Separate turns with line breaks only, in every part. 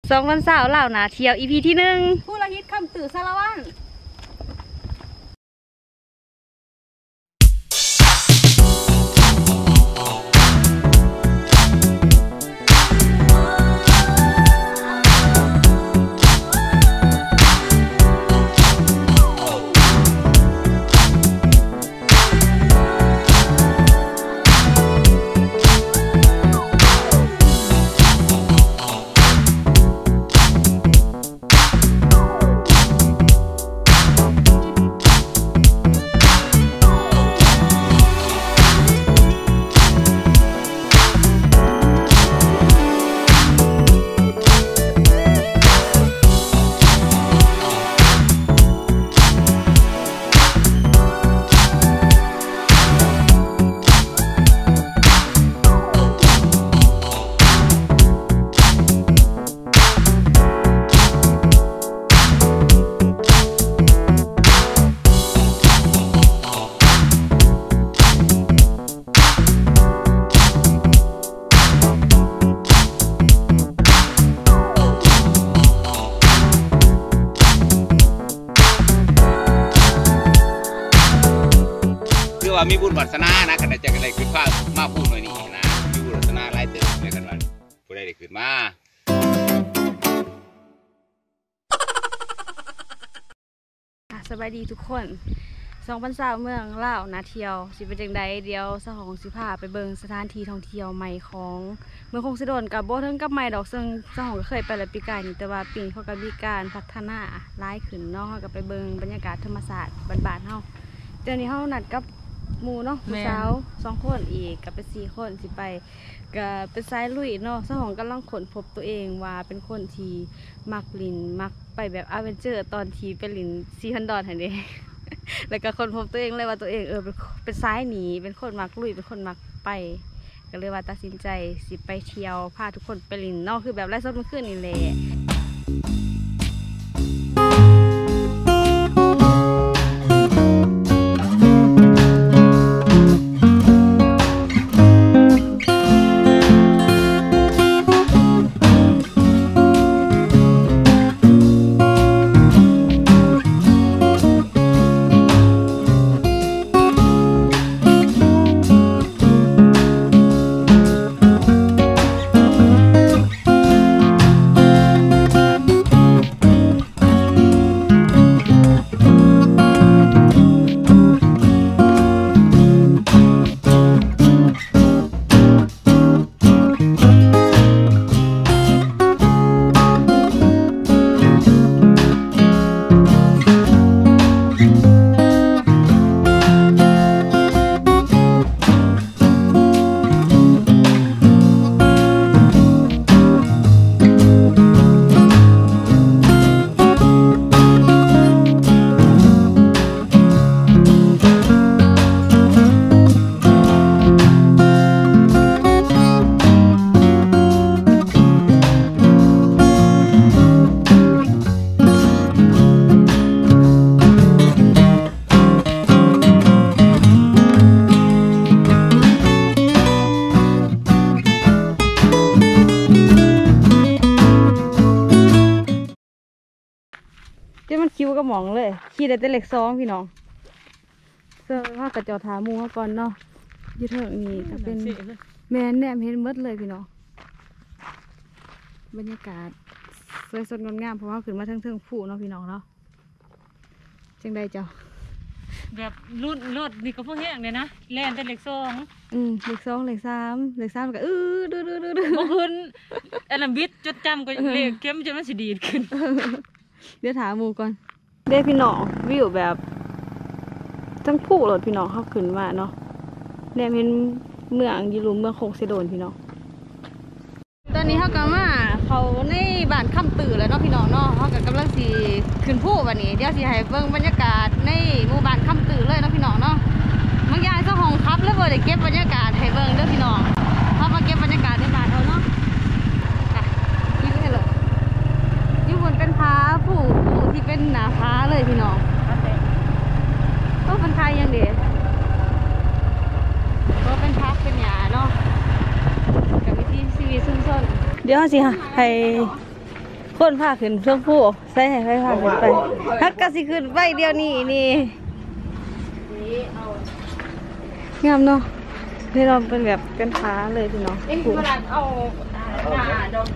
2 วันเสาร์เล่านาเที่ยว EP ที่1
ผู้ละฮิตคำตื่นสารวัตร
มีบุญวาสนานะขณะจะอะไรขึ้นฟ้ามาพูดหน่อยนี่นะมีบุญวาสนาไล่เติมเลยกันว่าผู้ใดได้ขึ้นมา
สบายดีทุกคน2 วันเสาร์เมืองลาวนาเที่ยวสิเป็นจังใดเดียวสหองสิพาไปเบิ่งสถานที่ท่องเที่ยวใหม่ของเมืองคงสิโดนกับโบเทิงกับใหม่ดอกซึ่งสหองก็เคยไปแล้วปีกายนี่แต่ว่าปีนี้เขาก็มีการพัฒนาหลายขึ้นเนาะเขาก็ไปเบิ่งบรรยากาศธรรมศาสตร์บ้านๆเฮาเดี๋ยวนี้เฮานัดกับหมู่เนาะผู้สาว2 คนอีกกับเป็น4 คนสิไปก็เป็นสายลุยเนาะสหองกำลังค้นพบตัวเองว่าเป็นคนที่มักลินมักไปแบบอเวนเจอร์ตอนที่ไปลินซีฮันดอนหั่นเด้ แล้วก็ค้นพบตัวเองเลยว่าตัวเองเป็นสายหนีเป็นคนมักลุยเป็นคนมักไปก็เลยว่าตัดสินใจสิไปเที่ยวพาทุกคนไปลินเนาะคือแบบไล่สดเมื่อคืนนี่แหละเดี๋ยวมันคิ้วก็มองเลยขี่ได้แต่เล็ก2พี่น้องเสื้อผ้ากระจอถามูก่อนเนาะยืดเถิงนี่ก็เป็นแมนแนมเห็นมดเลยพี่น้องบรรยากาศสวยสดงดงามเพราะว่าขึ้นมาทั้งผู้เนาะพี่น้องเนาะจังใดเจ้า
แบบรถนี่ก็พวกแห้งเลยนะแล่นแต่เล็ก2
เล็ก2เล็ก3ก็ดื้อ
บ่ขึ้นอันนั้นบิดจดจำก็เลขเข้มจนมันสิดีดขึ้น
เดี๋ยวถามหมู่ก่อนเด้พี่น้องวิวแบบทั้งผู้รถพี่น้องเขาขึ้นมาเนาะเนี่ยเป็นเมืองยูรุมเมืองโคกเซโดนพี่น้องตอนนี้เขาก็มาเขาในบ้านค่ำตื่นแล้วเนาะพี่น้องเนาะเขาก็กำลังสีขึ้นผู้วันนี้เดี๋ยวสิให้เบิ่งบรรยากาศในหมู่บ้านค่ำตื่นเลยเนาะพี่น้องเนาะบางอย่างเจ้าของครับแล้วบ่ได้เก็บบรรยากาศให้เบิ่งเด้อพี่น้องเขามาเก็บบรรยากาศในบ้านเขาเนาะยิ้มให้เลยอยู่บนเป็นผาผู้ที่เป็นหน้าผาเลยพี่น้องก็เป็นใครยังเด็กก็เป็นพักเป็นหยาเนาะกับวิธีชีวิตซุ่มซ่อนเดี๋ยวสิค่ะให้คนพาขึ้นเครื่องผู้ใส่ให้พาขึ้นไปฮักกะสิขึ้นไปเดียวนี้นี่งามเนาะนี่เราเป็นแบบกันท้าเลยพี่น้องผู้
ขนาดเอาหน้าดอก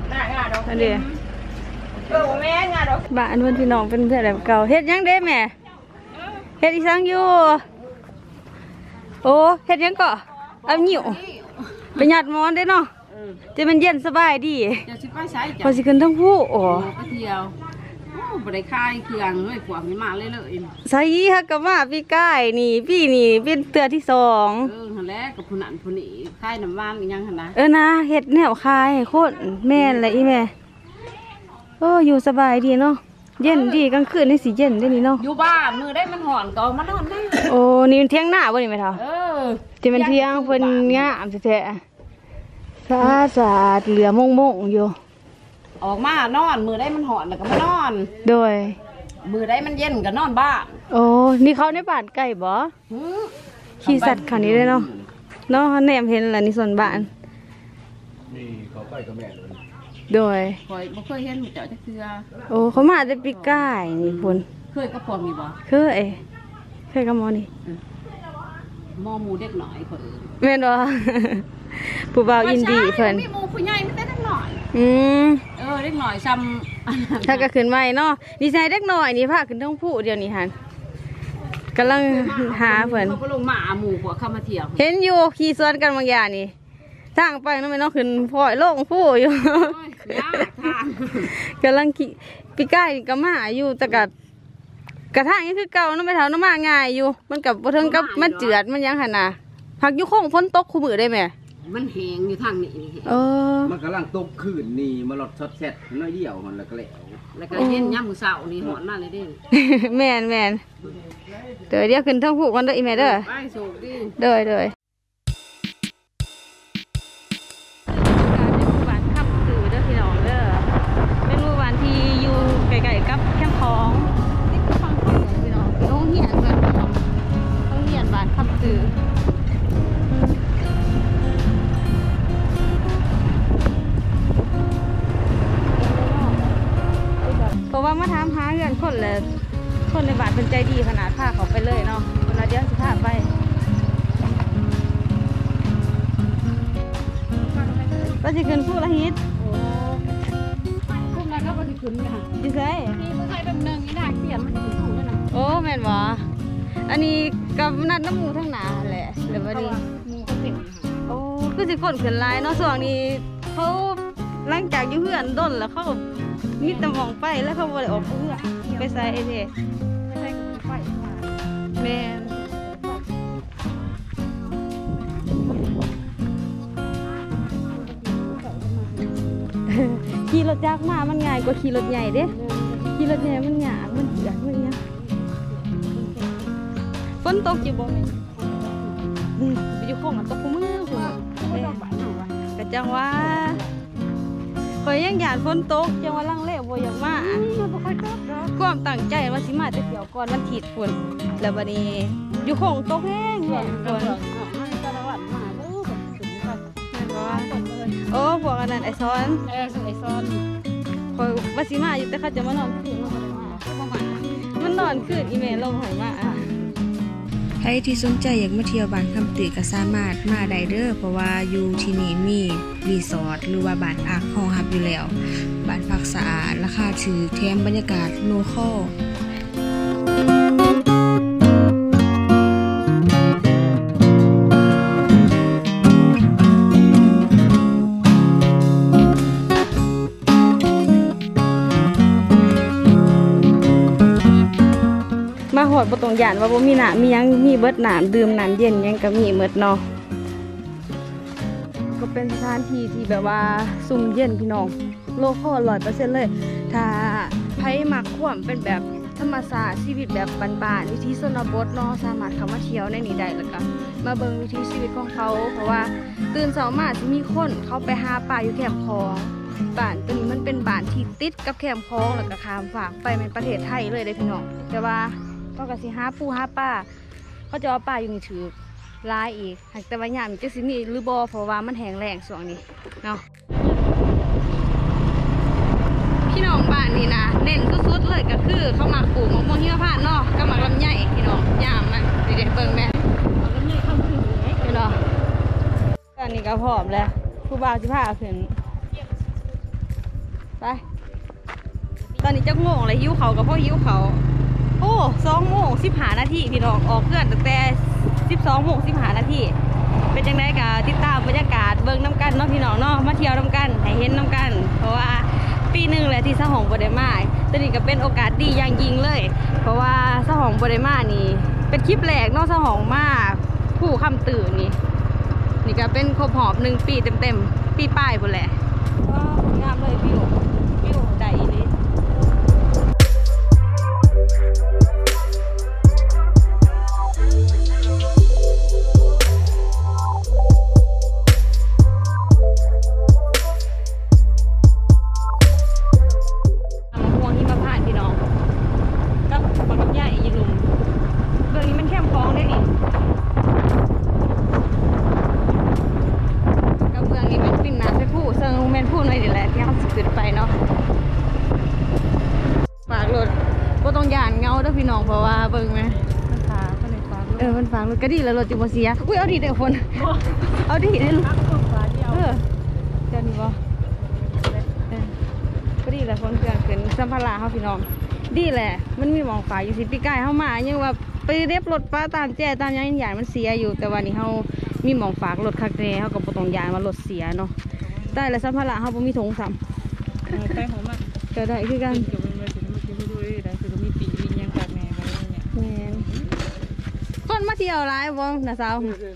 อันเดีย
แม่งาดอก
บ้านเพื่อนพี่น้องเป็นเพื่อนแบบเก่าเฮ็ดยังเด้แม่เฮ็ดอีสังอยู่โอ้เฮ็ดยังก็เอาหนิวไปหยัดหมอนได้เนาะจะเป็นเย็นสบายดี
จะสิไปใช้
พอสิขึ้นทั้งผู้โอ้
ไปเที่ยวบ่ได้คายเครื่องเลยขวางนี่มาเลย
ใส่ฮักกะมาพี่ก้ายนี่พี่นี่เป็นเตือที่สอง
หั่นแหละกับผู้นั้นผู้นี้คายน้ำหวานอีหยังหั่นนะ
นะเฮ็ดแนวคายให้โคตรแม่นเลยอีแม่อยู่สบายดีเนาะเย็นดีกลางคืนนี่สิเย็นได้นี่เนาะ
อยู่บ้านมือได้มันห่อนก็มานอนได้
โอ้นี่มันเที่ยงหน้าบ่นี่แม่เฒ่า ที่มันเที่ยงเพิ่นงามแท้ๆสะอาดสะอาดเหลือมงๆอยู่
ออกมานอนมือได้มันห่อนแล้วก็มานอน
โดย
มือได้มันเย็นก็นอนบ้าน
โอ้นี่เขาในบ้านใกล้บ่ขี่สัตว์คันนี้ได้เนาะเนาะแนมเห็นล่ะนี่ส่วนบ้าน
นี่เขาใกล้กับแม่เลย
โดย
คอยบ่เคยเห็นหมูเจ้าจักเทื่อ
โอ้เขามาแต่ปีก้ายนี่พุ่น
เคยกับพวกมีบ่
เคยกับหมอนี่
หม้อหมูเด็กหน่อยคนอื่น
แม่นบ่ ผู้บ่าวอินดี้เพิ่น
มีหมูผู้ใหญ่ไม่ได้เด็กหน่อย เด็กหน่อยซ้ำ
ถ้าก็ขึ้นใหม่เนาะนี่ใส่เด็กน้อยนี่พาขึ้นท้องผู้เดียวนี่หั่นกำลังหาเพิ่น
เขาก็ลงมาหมูพวกเข้ามาเที่ยว
เห็นอยู่ขี่สวนกันบางอย่างนี่ทางไปนั่นไม่น้องขึ้นพลอยโล่งผู้อยู่
ยากทาง
กำลังขี่ปีก้ายนี่ก็มาอยู่แต่กระทางนี่คือเก่าน้ำไปเท่าน้ำมาง่ายอยู่ มันกับบ่เทิงกับมันเจือดมันยังหันน่ะพักอยู่คงฝนตกคู่มือได้ไหม
มันแหงอยู่ทางนี้
มันกำลังตกคืนนี่มาหลดซดแซดน้อยเดียวมันแล้วก็แล้ว
แล้วก็เย็นย่ำมือเสาร์นี่หอนมาเลยเด้
แม่นเดี๋ยวขึ้นทั้งผู้กันเด้ออีแม่เด้อ
ไปสูบดิ
เด้อบ้านขับตื่นเด้อพี่น้องเด้อเป็นหมู่บ้านที่อยู่ไกลๆกับแคมป์ของนี่คือฟังข้อมูลพี่น้องพี่น้องเหียนเพิ่นต้องเหียนบ้านขับตื่นเพราะว่ามาถามหาเงินคนเลยคนในบ้านเป็นใจดีขนาดพาเขาไปเลยเนาะเวลาเดี๋ยวสิพาไปก็จะขึ้นผู้ละฮิต
พวกนั้นก็ไปขึ้นค่ะ
ดิเซ่
พี่เมื่อใครเป็นเนืองนี่ได้เปลี่ยนมันถึงถูกแล้วนะ
โอ้แม่นบ่อันนี้กับนัดน้ำหมูทั้งหนาแหละเดี๋ยววันนี้
มูก็เต็ม
โอ้คือสิคนขึ้นหลายเนาะส่วนนี้เขาหลังจากอยู่เพื่อนด้นแล้วเขามีแต่มองไปแล้วเขาบ่ได้ออกเพื่อไปใส่เอเด
ไม่ใช่กับไฟมา
แม่น ขี่รถจักรมามันง่ายกว่าขี่รถใหญ่เด้ขี่รถใหญ่มันหยาบมันเหือดมันเนี่ยฝนตกอยู่บ่แม่ไปอยู่โค้งมันตกคู่มือพุ่นกะจังว่าข่อยยังอยากฝนตกจังว่าลังเลบ่อยากมา
บ่ค่อยตกดอก
ความตั้งใจว่าสิมาแต่เที่ยวก่อนวันอาทิตย์พุ่นแล้วบัดนี้อยู่โค้งตกแห้งแห้งพุ่น
ให้ตะวันมาเด้อถึงกัน
แม่นบ่โอ้พวกอันนั้นไอ้ซ้อน
สุไอซอน
คอยว่าสิมาอยู่แต่เขาจะมานอนคืนมันนอนคืนอีเมลลงหอยมาใครที่สนใจอยากมาเที่ยวบ้านคำตือก็สามารถมาได้เด้อเพราะว่าอยู่ที่นี่มีรีสอร์ทหรือว่าบ้านพักห้องฮับอยู่แล้วบ้านพักสะอาดราคาถือแถมบรรยากาศโลคอล มาหอดบ่ตรงยานว่าบ่มีน้ำมีหยังมีเบิดน้ำดื่มน้ำเย็นหยังก็มีหมดเนาะก็เป็นสถานที่ที่แบบว่าซุ่มเย็นพี่น้องโลคอล 100% เลย ถ้าไผมักความเป็นแบบธรรมชาติชีวิตแบบบ้านๆวิถีชนบทเนาะสามารถเข้ามาเที่ยวในนี้ได้แล้วก็มาเบิ่งวิถีชีวิตของเขาเพราะว่าตื่นเช้ามาสิมีคนเขาไปหาปลาอยู่แคมป์คลองบ้านตัวนี้มันเป็นบ้านที่ติดกับแคมป์คลองแล้วก็ข้ามฝั่งไปเป็นประเทศไทยเลยเด้อพี่น้องแต่ว่าเขาก็สิหาปูหาปลาเขาจะเอาปลาอยู่นี่ถือลายอีกหากแต่ว่ายามจะสิมีหรือบ่เพราะว่ามันแห้งแล้งช่วงนี้เนาะพี่น้องบ้านปลูกมะม่วงหิมพานต์เนาะกับหมากลำไยพี่น้องยามมันเด็ดๆเบิ่งแม่
แล้วนี่เข้าถึงเลย
พี่น้องตอนนี้ก็พร้อมแล้วผู้บ่าวสิพาขึ้นไปตอนนี้จักโมงเลยหิวเขากับพ่อหิวเขาโอ้2:15 นาทีพี่น้องออกเคลื่อนตั้งแต่12:15 นาทีเป็นจังไดก็ติดตามบรรยากาศเบิ่งน้ำกันเนาะพี่น้องเนาะมาเที่ยวน้ำกันให้เห็นน้ำกันเพราะว่าปีหนึ่งแหละที่สะหองบ่ได้มาตอนนี้ก็เป็นโอกาสดีอย่างยิ่งเลยเพราะว่าสะหองบ่ได้มานี่เป็นคลิปแรกเนาะสะหองมาผู้คำตื่นนี่ก็เป็นครบหอบ1 ปีเต็มๆปีป้ายพุ่นแหละว้าวงามเลยวิวใดเลยพี่น้องเพราะว่าเบิ่งไหมมันฝากรถก็ดีแล้วรถจิบเสียอุ้ยเอาดีเด้อคนเอาดีได้ลูกเดี๋ยวนี้บ่ก็ดีแหละคนเครื่องขึ้นสัมภาระเขาพี่น้องดีแหละมันมีหมองฝาอยู่สิปีกายเข้ามายังว่าไปเรียบรถป้าตามแจ้ตามยังใหญ่มันเสียอยู่แต่วันนี้เขามีหมองฝากรถคักแน่เขาก็บ่ต้องยานว่ารถเสียเนาะได้แล้วสัมภาระเขาบ่มีถุงซ้ำ
ใต้หัวมัน
ก็ได้คือกัน คนมาเที่ยวร้ายบ่นะสาว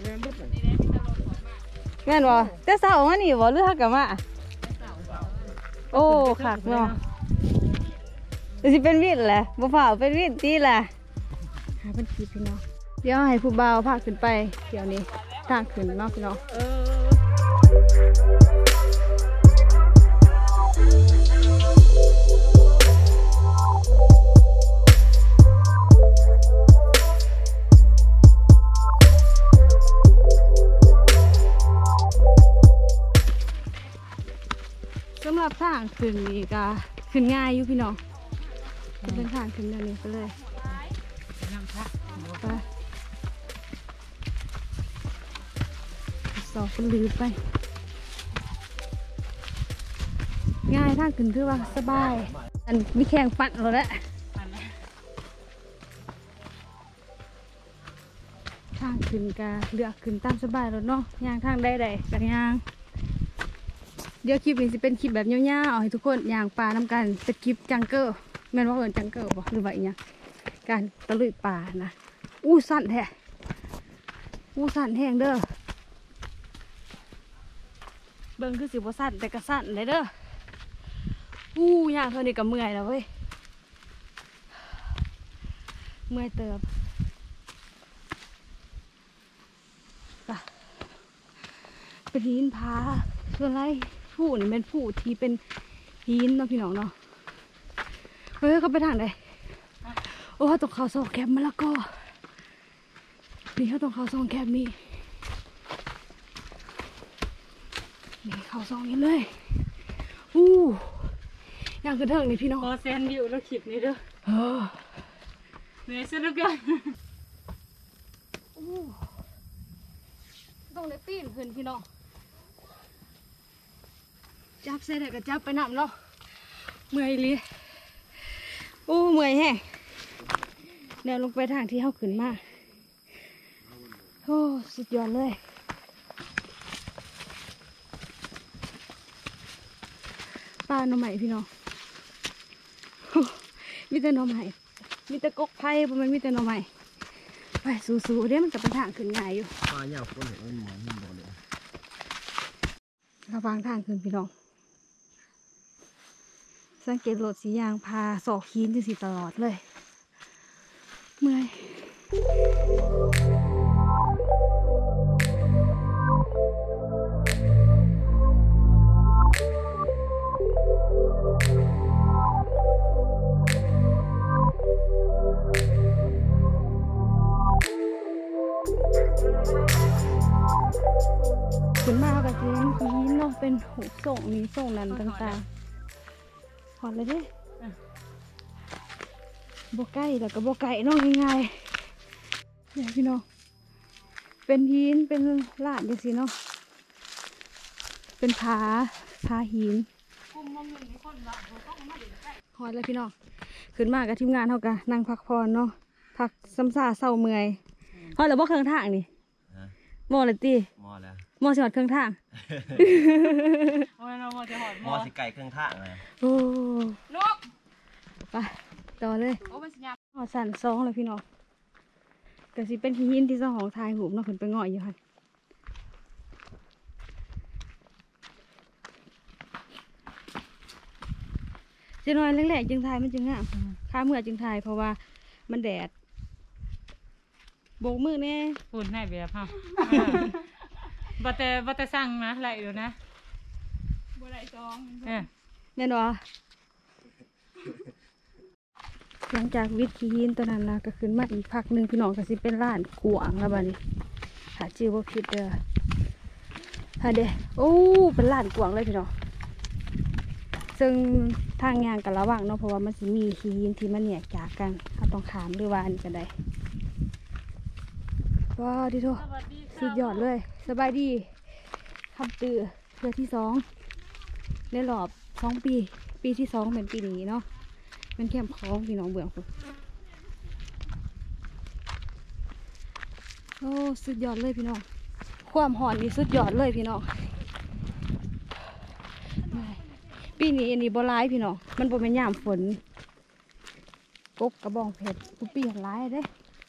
แม่นบ่แต่สาวมานี่บ่หรือฮักกะมาโอ้คักเนาะสิเป็นวินแหละบ่ฝ่าเป็นวินตีแหละหาเป็นคลิปพี่น้องเดี๋ยวให้ผู้บ่าวพาขึ้นไปเดี๋ยวนี้ทางขึ้นเนาะพี่น้องสำหรับทางขึ้นนี่ก็ขึ้นง่ายอยู่พี่น้องเป็นทางขึ้นแบบนี้ไปเลยไปสอบเป็นลืมไปง่ายทางขึ้นคือว่าสบายอันมีแข่งปั่นเราแล้วทางขึ้นก็เลือกขึ้นตามสบายแล้วเนาะย่างทางได้ๆกันย่างเดี๋ยวคลิปนี้จะเป็นคลิปแบบยาวๆเอาให้ทุกคนย่างปลาน้ำกันเป็นคลิปจังเกิลแม่นว่าเอิญจังเกิลบ่หรือว่าอีกอย่างการตะลุยป่านะสั่นแท้สั่นแห้งเด้อเบิ่งคือสิบ่สั่นแต่ก็สั่นเลยเด้อย่างเท่านี้ก็เมื่อยแล้วเว้ยเมื่อยเติบเป็นหินผาส่วนไรผู้นี่เป็นผู้ที่เป็นหินเนาะพี่น้องเนาะเฮ้ยเขาไปทางไหนโอ้เขาต้องเข้าซองแคบมะละกอนี่เขาต้องเข้าซองแคบนี่เข้าซองนี้เลยอย่างกระเทิงนี่พี่น้อง
พอแซนวิวแล้วคลิปนี้เด้อเหนื่อยสุดแล้วกัน
ต้องได้ปีนขึ้นพี่น้องจับเส้นก็จับไปน้ำเนาะเมื่อยเลยเมื่อยแห้งเดี๋ยวลงไปทางที่เขาขึ้นมาสุดยอดเลยปลาหน่อไม้พี่น้องมีแต่หน่อไม้มีแต่กกไผ่เพราะมันมีแต่หน่อไม้ไปสู้ๆเดี๋ยวมันจะเป็นทางขึ้นง่ายอยู่
ปลาเนี่ยคนเห็นมันหมอนมันบ่เลย
ระวังทางขึ้นพี่น้องสังเกตรถสียางพาศอกหินจังสิตลอดเลยเมื่อยขึ้นมาแบบนี้หินเนาะเป็นหูส่งนี้ส่งนั้นต่างๆหอดเลยดิบ่ใกล้แล้วก็บ่ไกลเนาะง่ายๆเนี่ยพี่น้องเป็นหินเป็นลาดจังซี่เนาะเป็นผาหินฮอดแล้วพี่น้องขึ้นมากับทีมงานเฮาก็นั่งพักผ่อนเนาะพักซ้ำซาเศร้าเมื่อยฮอดแล้วบ่เครื่องทางนี่มอเลยติ
มอแล้ว
มอสิฮอดเครื่องทาง
โอ้ยเราจะหอด
มอสิไก่เครื่องทางเลย
โอ้
นก
ไปต่อเลย
โอ้มันสิยาม
หอดสันซองเลยพี่น้องก็สิเป็นหินที่เจ้าของทายหูบเนาะขึ้นไปง่อยอยู่ค่ะจะน้อยแรกๆจึงทายมันจึงงามข้าเมื่อจึงทายเพราะว่ามันแดดโบกมือแน่
ฝุ่นให้แบบฮะบ่แต่สั่งนะไรเดี๋ยวนะบ่ไรซอง
แน่นอนหลังจากวิทย์หินตัวนั้นนะก็ขึ้นมาอีกพักหนึ่งพี่น้องก็สิเป็นร้านกวางแล้วบ้านี้หาชื่อว่าผิดเด้อฮะเด้โอ้เป็นร้านกวางเลยพี่น้องซึ่งทางยางกันระหว่างเนาะเพราะว่ามันสิมีหินที่มันแยกจากกันเราต้องขามหรือว่าอันนี้ก็ได้ว้าวดิโถสุดยอดเลยสบายดีคำตือเพื่อที่2ในรอบ2 ปีที่2เป็นปีนี้เนาะมันแคมคล้องพี่น้องเบื่อคุณโอ้สุดยอดเลยพี่น้องความหอนนี่สุดยอดเลยพี่น้องปีนี้อันนี้บ่ร้ายพี่น้องมันบ่เป็นยามฝนกบกระบองเพชรทุกปีหันร้ายเด้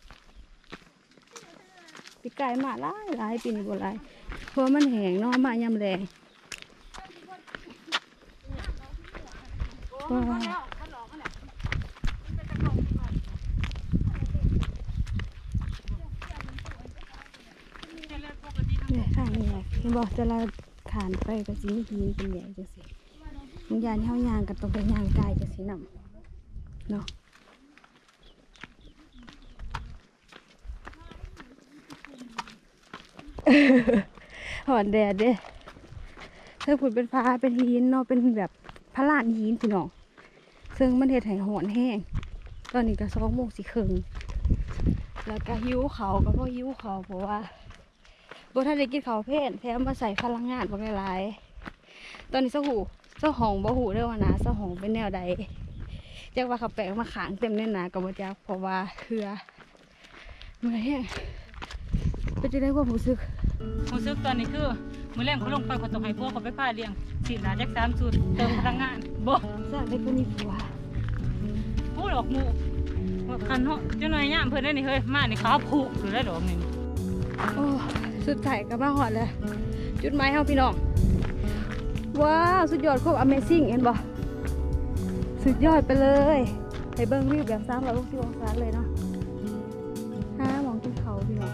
ปีไก่มาร้ายปีนี้บ่ร้ายเพราะมันแห้งเนาะมายามแรงว้าวเนี่ยทางนี้เห็นบอกจะลาขานไปกับสีหินเป็นใหญ่จังสิบางอย่างที่เขายางกันต้องไปยางกายจังสินำเนาะหอนแดดเด้เธอผุดเป็นฟ้าเป็นหินเนาะเป็นแบบพระลานหินพี่น้องซึ่งมันเห็ดให้หอนแห้งตอนนี้ก็20:30แล้วก็หิวเขาก็เพราะหิวเขาเพราะว่าบ่ทันได้กินข้าวเพลนแถมมาใส่พลังงานบ่หลายตอนนี้เจ้าของบ่ฮู้เด้อว่านะเจ้าของเป็นแนวใดจักว่าเขาแปลงมาขางเต็มแน่นหนาก็บ่จักเพราะว่าเหือเมื่อยแฮงเป็นจังได๋ความรู้สึก
รู้สึกตอนนี้คือมื้อแรกเขาลงไปเขาต้องให้พวกเขาไปพาเลี้ยงฉีดหนาจัก3 สูตรเติมพลังงานบ่
สร้างได้คนมีผัว
พูดออกหมู่คันเนาะจังหน่อยย่ามเพิ่นได้นี่เฮ้ยมานี่ขาวผูกหรือได้ดอกนี่
โอ้สุดท้ายก็มาฮอดแล้วจุดหมายเฮาพี่น้องว้าวสุดยอดโคตร Amazing เห็นบ่สุดยอดไปเลยไปเบิ่งวิวแบบ360องศาเลยเนาะมองขึ้นเขาพี่น้อง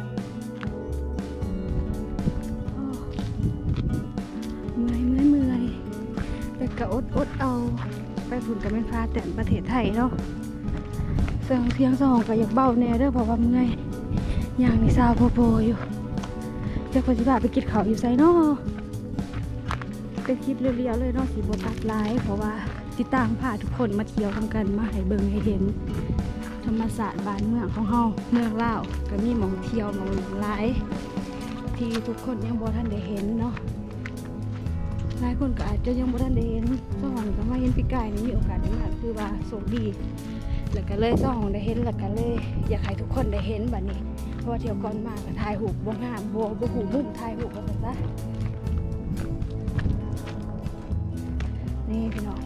เมื่อยแต่ก็อดเอาไปฝุ่นกับแม่ฟ้าแต่ประเทศไทยเนาะเสียงเพียงสองก็อยากเบาแน่เด้อเพราะว่าเมื่อยอย่างนี้ซาโปอยู่จะปฏิบัติไปกินเขาอยู่ไซเนาะเป็นคลิปเรียวๆเลยเนาะสีบตัดไลฟ์เพราะว่าติดตามพาทุกคนมาเที่ยวทำกันมาให้เบิ่งให้เห็นธรรมศาสตร์บ้านเมืองของเฮาเมืองลาวก็มีหม่องเที่ยวหม่องหลายที่ทุกคนยังบ่ทันได้เห็นเนาะหลายคนก็อาจจะยังบ่ทันได้เห็นเจ้าของก็มาเห็นปีกายนี่มีโอกาสได้มาคือว่าโชคดีแล้วก็เลยเจ้าของได้เห็นแล้วก็เลยอยากให้ทุกคนได้เห็นบัดนี้เพราะว่าเที่ยวก่อนมาก็ถ่ายรูปบ่งามบ่หูมุมถ่ายรูปว่าซั่นซะนี่พี่น้อง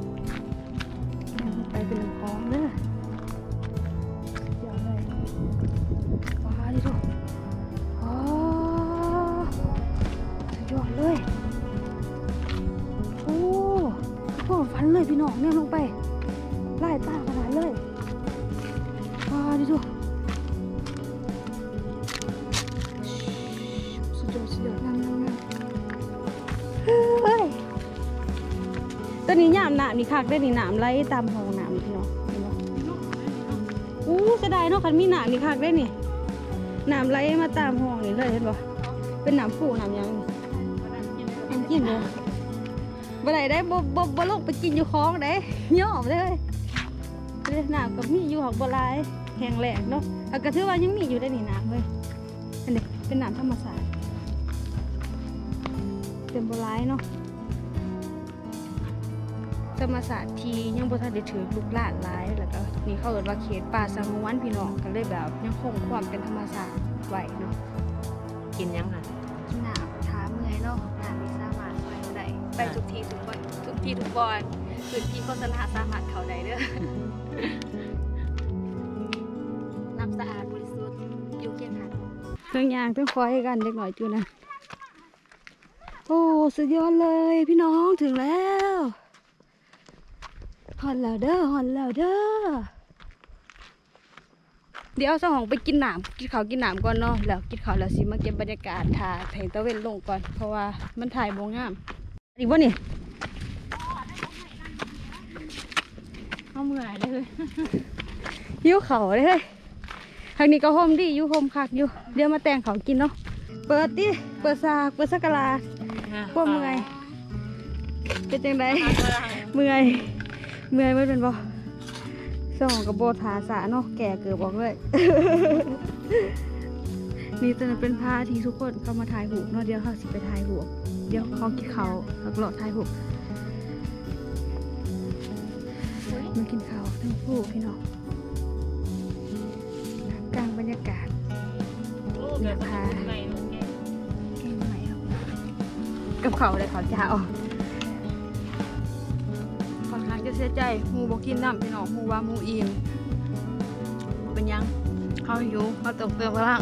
ไปเป็นลำคลองเด้อเดี๋ยวเลยว้าดิดูอ๋อสุดยอดเลยโอ้โหฟันเลยพี่น้องเนี่ยลงไปไล่ตาขนาดเลยว้าดิดูสุดยอดนั่งเฮ้ยตัวนี้ยามน้ำนี่คักได้นี่น้ำไหลตามห้องน้ำพี่น้องเห็นบ่อู้เสียดายเนาะคันมีน้ำนี่คักได้นี่น้ำไหลมาตามห้องนี่เลยเห็นบ่เป็นน้ำผูน้ำยังน้ำกินบ่บ่ได้ได้บ่ลงไปกินอยู่คลองได้ย่อมเลยเลยน้ำก็มีอยู่หอกบัวลายแห้งแล้งเนาะแล้วก็ถือว่ายังมีอยู่ได้นี่น้ำเลยอันนี้เป็นน้ำธรรมชาติเต็มบัวลายเนาะธรรมศาสตร์ที่ยังบ่ทันได้ถือลูกหลานหลายแล้วก็นี่เขาเอิ้นว่าเขตป่าสงวนพี่น้องก็เลยแบบยังคงความเป็นธรรมชาติไว้เนาะ
กินยังไง
กินน้ำท้าเมื่อยเนาะน้ำนี่สามารถช่วยเราได้ไปทุกที่ทุกวันทุกที่ทุกบอนพื้นที่โฆษณาสามารถเข้าได้เด้อ น้ำสะอาดบริสุทธิ์อยู่เคียงข้างเครื่องยางเครื่องคอยกันเล็กหน่อยจูนะโอ้สุดยอดเลยพี่น้องถึงแล้วฮอนแล้วเด้อฮอนแล้วเด้อเดี๋ยวสองไปกินน้ำกินข้าวกินน้ำก่อนเนาะแล้วกินข้าวแล้วสิมาเก็บบรรยากาศถ่ายตะเวนลงก่อนเพราะว่ามันถ่ายบ่งามอีกบ่นี่เอาเมื่อยเลย ยิ้วเขาเลยทางนี้ก็โฮมดีอยู่โฮมคักอยู่เดี๋ยวมาแต่งเขากินเนาะเปิดดิเปิดซากเปิดสักกะลาพวกเมื่อยเป็นจังไดเมื่อยไม่เป็นบ่สองกับโบทาสาเนาะแก่เกือบบอกเลย นี่จะเป็นผ้าที่ทุกคนเข้ามาถ่ายหูเนาะเดี๋ยวเขาสิไปถ่ายหูเดี๋ยวเขากินเขาแล้วก็ถ่ายหูมากินข้าวทั้งคู่พี่น้องกลางบรรยากาศเดี๋ยวพาแกงใหม่กับเขาเลยเขาจะเอาค่อนข้างจะเสียใจหมูบอกกินน้ำพี่น้องหมูว่าหมูอิ่มเป็นยังเขาหิวเขาต้องเติมพลัง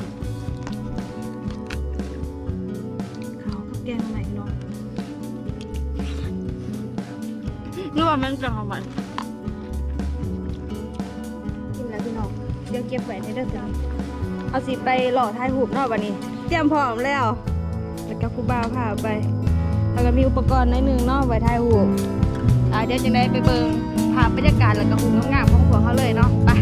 เขาก็แกงใหม่เนาะนึกว่ามันจะหอมมันกินแล้วพี่น้องเดี๋ยวเก็บไว้ในเด้อจ้ะเอาสิไปหล่อท้ายหูบเนาะวันนี้เตรียมพร้อมแล้วแล้วก็ครูบ่าวพาไปแล้วก็มีอุปกรณ์ในหนึ่งเนาะไว้ท้ายหูบเดี๋ยวจะได้ไปเบิ่งภาพบรรยากาศแล้วก็หูงามๆของพวกเขาเลยเนาะไป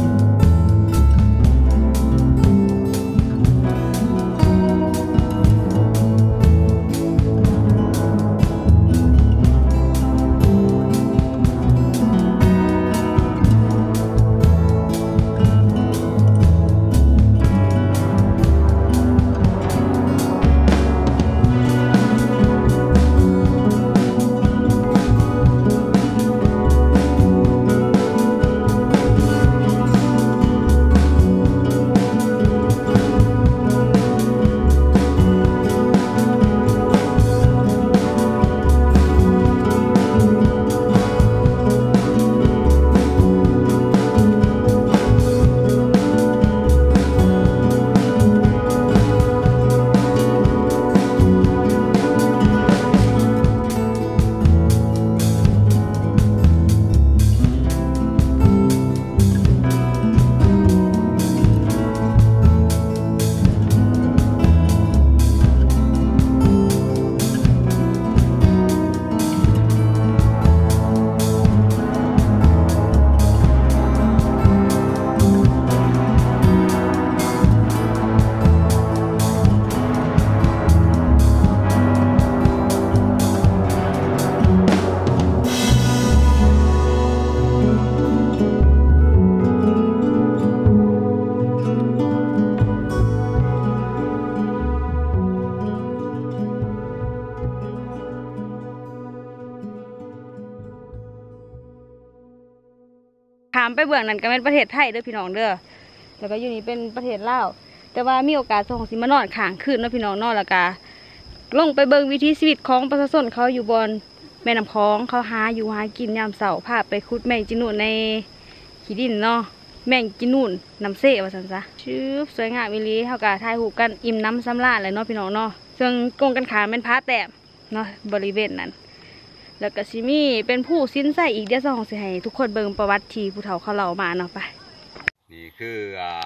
ขามไปเบื้องนั้นก็เป็นประเทศไทยเด้อพี่น้องเด้อแล้วก็อยู่นี่เป็นประเทศลาวแต่ว่ามีโอกาสส่งสิมานอนข้างคืนเนาะพี่น้องเนาะแล้วก็ลงไปเบิ่งวิถีชีวิตของประชาชนเขาอยู่บนแม่น้ำคลองเขาหาอยู่หากินยามเสาร์พาไปขุดแมงจีนูนในขี้ดินเนาะแมงจีนูนน้ำเสว่าซั่นซะชื่อสวยงามอีหลีเฮาก็ถ่ายรูปกันอิ่มน้ำสำราญเลยเนาะพี่น้องเนาะซึ่งกงกันขามเป็นพระแต้มเนาะบริเวณนั้นแล้วก็ซิมีเป็นผู้สิ้นใส่อีกเดี๋ยวสองสิให้ทุกคนเบิ่งประวัติที่ผู้เฒ่าเขาเล่ามาเนาะไป
นี่คือ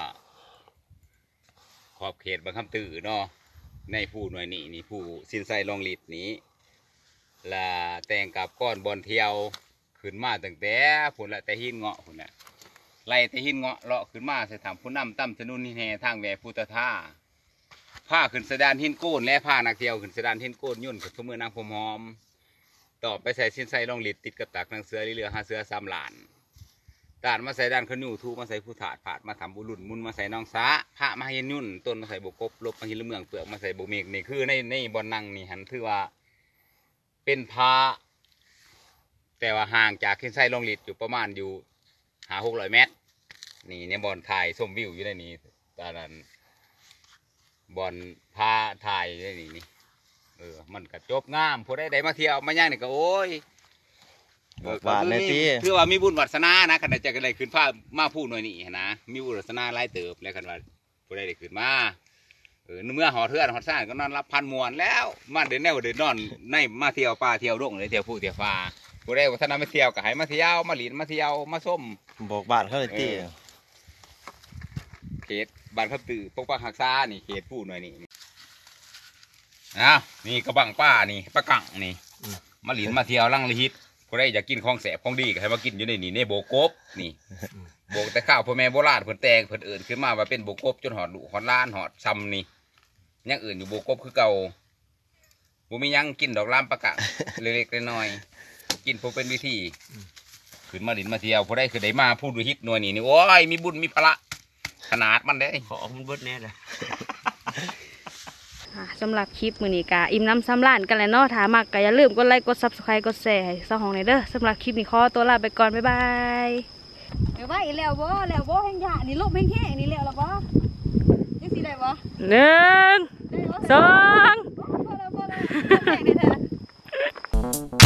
ขอบเขตบางคำตื่อเนาะในผู้หน่วยนี่ผู้สินไซลองลิดนี้และแต่งกับก้อนบอลเที่ยวขึ้นมาตั้งแต่ผลละแต่หินเงาะผลน่ะไล่แต่หินเงาะเลาะขึ้นมาใส่ถามผู้นำตั้มถนนนี่แห่ทางแหวพุทธท่าผ้าขึ้นสะดานหินโกนและผ้านักเที่ยวขึ้นสะดานหินโกนยุ่นกับทุ่มือนางพมหอมต่อไปใส่สินไซลองลิดติดกับตักนางเสือเรือหาเสือ3 หลานด่านมาใส่ด่านขนูทูมาใส่ผู้ถาดผาดมาทำบุรุษมุนมาใส่น้องสาพระมาเห็นยุ่นต้นมาใส่บกบลบมาหินละเมืองเปลือกมาใส่บกเมกนี่คือในบอนนั่งนี่หันถือว่าเป็นพระแต่ว่าห่างจากเส้นไส้ลงลิดอยู่ประมาณอยู่600 เมตรนี่ในบอนถ่ายส้มวิวอยู่ในนี้ตอนนั้นบอนพาถ่ายอยู่ในนี่มันก็จบงามพอได้มาเที่ยวมาย่างนี่ก็โอ้ย
บาทในที่
คือว่ามีบุญวัฒนานะขณะจะอะไรขึ้นผ้ามาพูดหน่อยนี่นะมีบุญวัฒนาไล่เติบแล้วกันว่าผู้ใดได้ขึ้นมาเมื่อหอเทือนหอซ่านก็นอนรับพันมวนแล้วมาเดินแนวเดินนอนในมาเที่ยวป่าเที่ยวดงเลยเที่ยวผู้เที่ยวฟ้าผู้ใดวัฒนามาเที่ยวก็ให้มาเที่ยวมาหลินมาเที่ยวมาส้ม
บอกบาทเขาเลยที่
เขตบ้านขับตื่ปกปักหักษานี่เขตพูดหน่อยนี่อ้าวนี่กระบังป้านี่ปลากังนี่มาหลินมาเที่ยวลังลิฮิตผู้ใดอยากกินของแสบของดีก็ให้มากินอยู่ในนี่ในโบกบนี่โบกแต่ข้าวพ่อแม่โบราณเพิ่นแตงเพิ่นเอิ่นขึ้นมาว่าเป็นโบกบจนหอดดุหอดล้านหอดซ้ำนี่ยังอื่นอยู่โบกบคือเก่าบ่มียังกินดอกลามปลากังเล็กๆน้อยๆกินพอเป็นวิธีขึ้นมาหลินมาเที่ยวผู้ใดคือได้มาพูดดูฮิตหน่วยนี่โอ้ยมีบุญมีพละขนาดมันได้ขอมันเบิดแน่เลย
สำหรับคลิปมื้อนี้ก็อิ่มน้ำซ้ำล้านกันแล้วเนาะถ้ามักก็อย่าลืมกดไลค์กด Subscribe กดแชร์ให้สองของในเด้อสำหรับคลิปนี้ขอตัวลาไปก่อนบ๊ายบายเดี๋ยวว่าอีแล้วบ่แห้งยานี่ลมแห้งๆนี่แล้วล่ะบ่จังสิได้บ่1 2
พอแล้วแข่งได้เถอะ